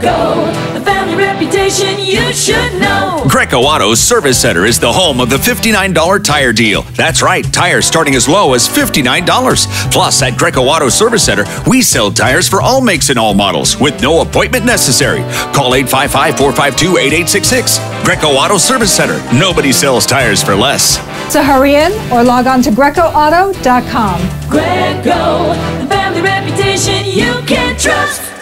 Grecco, the family reputation you should know. Grecco Auto Service Center is the home of the $59 tire deal. That's right, tires starting as low as $59. Plus, at Grecco Auto Service Center, we sell tires for all makes and all models with no appointment necessary. Call 855-452-8866. Grecco Auto Service Center. Nobody sells tires for less. So hurry in or log on to GreccoAuto.com. Grecco, the family reputation you can trust.